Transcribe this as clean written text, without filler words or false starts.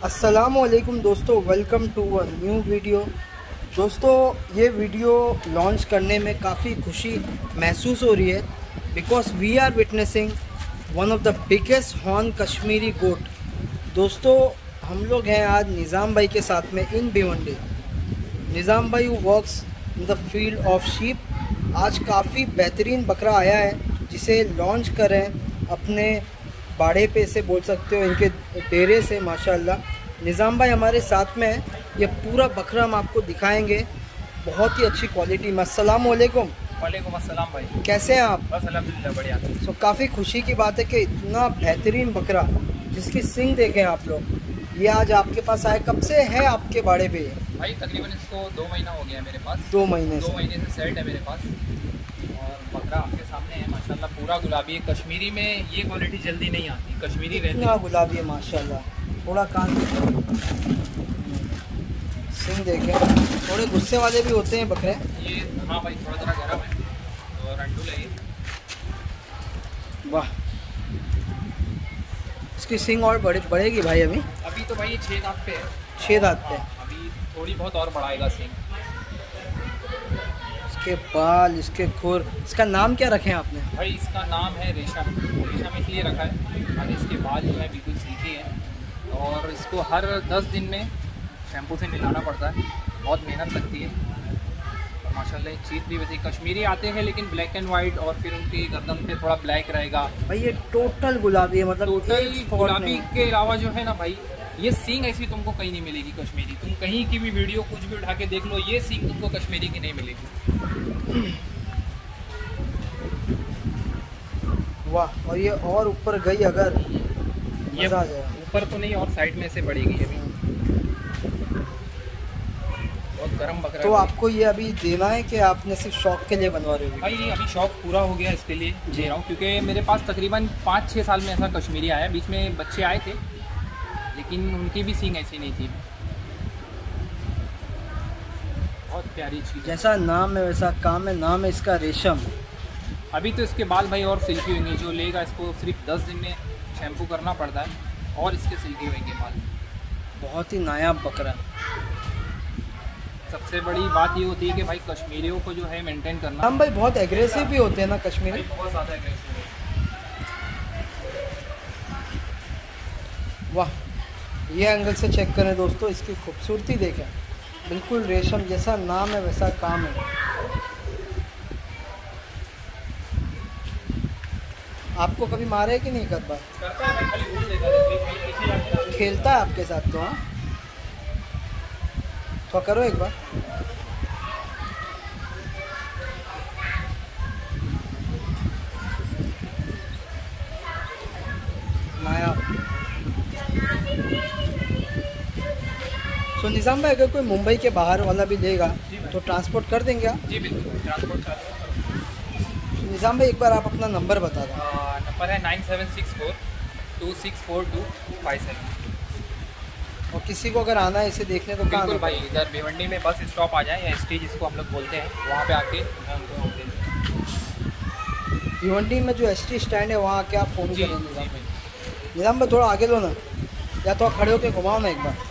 अस्सलामुअलैकुम दोस्तों, welcome to a new video. दोस्तों, ये वीडियो लॉन्च करने में काफ़ी खुशी महसूस हो रही है because we are witnessing one of the biggest horn Kashmiri goat. दोस्तों, हम लोग हैं आज निज़ाम भाई के साथ में इन भिवंडी। निज़ाम भाई works in the field of sheep. आज काफ़ी बेहतरीन बकरा आया है जिसे लॉन्च करें अपने बाड़े पे से बोल सकते हो, इनके डेरे से। माशाल्लाह निज़ाम भाई हमारे साथ में है। ये पूरा बकरा हम आपको दिखाएंगे, बहुत ही अच्छी क्वालिटी में। अस्सलाम वालेकुम। वालेकुम अस्सलाम भाई, कैसे हैं आप? बस अल्हम्दुलिल्लाह बढ़िया। सो काफ़ी खुशी की बात है कि इतना बेहतरीन बकरा जिसकी सिंग देखें आप लोग, ये आज आपके पास आए। कब से है आपके बाड़े पे? भाई तकरीबन इसको 2 महीना हो गया है मेरे पास। 2 महीने से 2 महीने से सेट है मेरे पास और बकरा आपके सामने है माशाल्लाह, पूरा गुलाबी है। कश्मीरी में ये क्वालिटी जल्दी नहीं आती, कश्मीरी रहती है गुलाबी है माशाल्लाह। थोड़ा कान सिंग देखें, थोड़े गुस्से वाले भी होते हैं बकरे ये। हाँ भाई, थोड़ा थोड़ा गर्म है और अंडू है ये। वाह, इसकी सिंग और बढ़ेगी भाई। अभी तो भाई ये 6 दांत पे है। 6 दांत पे। अभी थोड़ी बहुत और बढ़ाएगा सिंग। इसके बाल, इसके खुर, इसका नाम क्या रखे हैं आपने? भाई इसका नाम है रेशम। रेशम इसलिए रखा है और इसके बाल जो है बिल्कुल सिल्की है और इसको हर 10 दिन में शैम्पू से नहलाना पड़ता है, बहुत मेहनत लगती है। और माशाल्लाह एक चीज़ भी वैसे कश्मीरी आते हैं लेकिन ब्लैक एंड वाइट, और फिर उनकी गर्दन पे थोड़ा ब्लैक रहेगा। भाई ये टोटल गुलाबी है, मतलब टोटल गुलाबी के अलावा जो है ना भाई, ये सींग ऐसी तुमको कहीं नहीं मिलेगी कश्मीरी। तुम कहीं की भी वीडियो कुछ भी उठा के देख लो, ये सींग तुमको कश्मीरी की नहीं मिलेगी। वाह, और ये और ऊपर गई अगर ये ऊपर तो नहीं और साइड में से बढ़ेगी अभी। बहुत गर्म बकरा। तो आपको ये अभी देना है कि आपने सिर्फ शौक के लिए बनवा रहे हो? भाई ये अभी शौक पूरा हो गया, इसके लिए दे रहा हूँ क्योंकि मेरे पास तकरीबन 5-6 साल में ऐसा कश्मीरी आया। बीच में बच्चे आए थे लेकिन उनकी भी सींग ऐसी नहीं थी। बहुत प्यारी चीज़। जैसा नाम है वैसा काम है। नाम है इसका रेशम। अभी तो इसके बाल भाई और सिल्की होंगे। जो लेगा इसको सिर्फ 10 दिन में शैम्पू करना पड़ता है और इसके सिल्की होंगे बाल। बहुत ही नायाब बकरा। सबसे बड़ी बात ये होती है कि भाई कश्मीरियों को जो है मेंटेन करना। हम भाई बहुत एग्रेसिव भी होते हैं ना कश्मीरी? बहुत ज़्यादा एग्रेसिव है। वाह, ये एंगल से चेक करें दोस्तों, इसकी खूबसूरती देखें। बिल्कुल रेशम जैसा नाम है वैसा काम है। आपको कभी मारे कि नहीं? कर बार करता है, खाली घूम लेता है, खेलता है आपके साथ तो? हाँ, तो करो एक बार। नायाब। सो निज़ाम भाई, अगर कोई मुंबई के बाहर वाला भी लेगा तो ट्रांसपोर्ट कर देंगे आप? जी बिल्कुल, ट्रांसपोर्ट कर देंगे। निज़ाम भाई एक बार आप अपना नंबर बता दें। नंबर है 9764264257। और किसी को अगर आना है इसे देखने तो बिल्कुल भाई, इधर भिवंडी में बस स्टॉप आ जाए या ST जिसको हम लोग बोलते हैं, वहाँ पे आके मैं उनको भिवंडी में जो ST स्टैंड है वहाँ आके आप फ़ोन करें। निज़ाम भाई जी निज़ाम भाई थोड़ा आगे लो ना, या तो खड़े होकर घुमाओ ना एक बार।